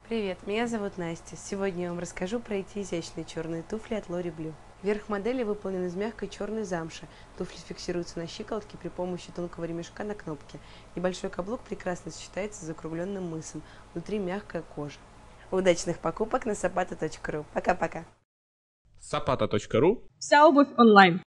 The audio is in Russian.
Привет, меня зовут Настя. Сегодня я вам расскажу про эти изящные черные туфли от Lori Blue. Верх модели выполнен из мягкой черной замши. Туфли фиксируются на щиколотке при помощи тонкого ремешка на кнопке. Небольшой каблук прекрасно сочетается с закругленным мысом. Внутри мягкая кожа. Удачных покупок на sapata.ru. Пока-пока. Sapata.ru. Вся обувь онлайн.